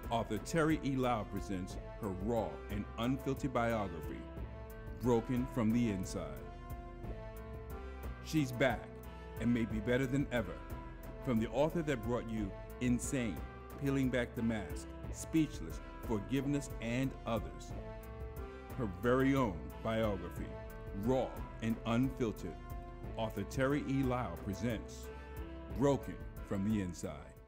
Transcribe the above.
Author Terry E. Lyle presents her raw and unfiltered biography, Broken from the Inside. She's back and may be better than ever. From the author that brought you Insane, Peeling Back the Mask, Speechless, Forgiveness, and others. Her very own biography, raw and unfiltered. Author Terry E. Lyle presents Broken from the Inside.